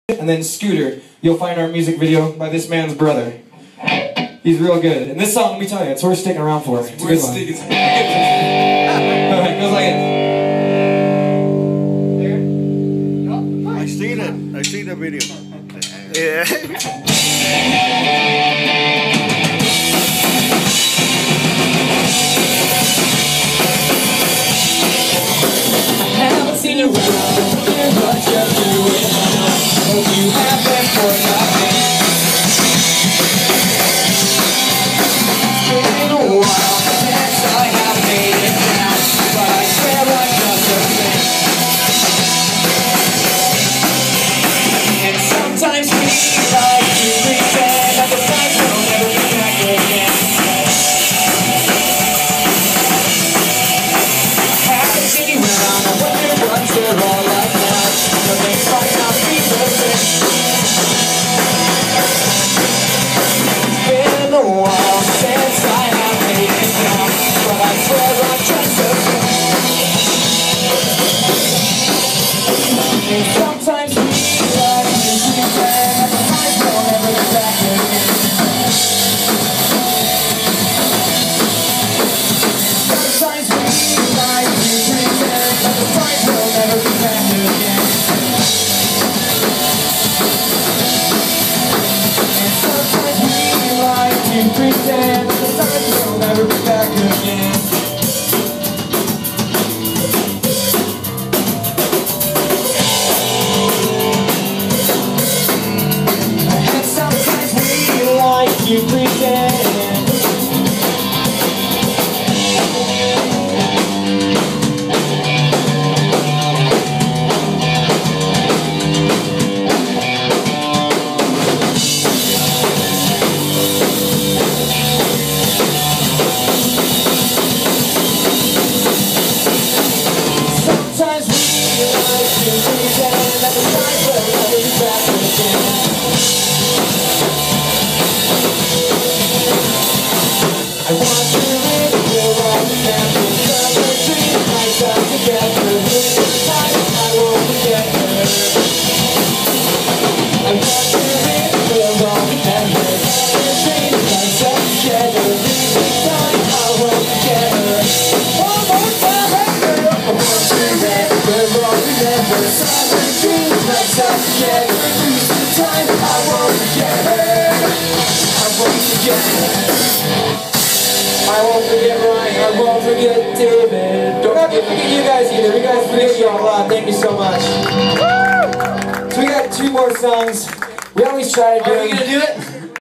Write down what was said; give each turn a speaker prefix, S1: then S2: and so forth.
S1: and then Scooter. You'll find our music video by this man's brother. He's real good. And this song, let me tell you, it's worth sticking around for. It's a good one. Alright, goes like it.
S2: I seen the video. Yeah.
S1: You around, but you're doing hope you have them for nothing. It's been a while since I have made it down, but I swear I'm just a thing. And sometimes we like to pretend that the times will never be back again. Haven't seen you around, I wonder what's they're all like now, but they might not be the same. It's been a while since I have made it down, but I swear I'm just the same. And sometimes we like to pretend that the times will never be back again. Sometimes we like to pretend that the times will never be back again. And sometimes we like to pretend that the times will never be back again. And sometimes we like to pretend. I want to live your life and discover dreams myself together. This time I won't forget her. I want to live your life and discover dreams myself together. This time I won't forget her. One more time, girl. I want to live your life and discover dreams myself together. This time I won't forget her. I won't forget her. I won't forget Ryan, I won't forget David. Don't forget you guys either. We guys forget y'all a lot. Thank you so much. So we got 2 more songs. We always try to do. Are we gonna do it?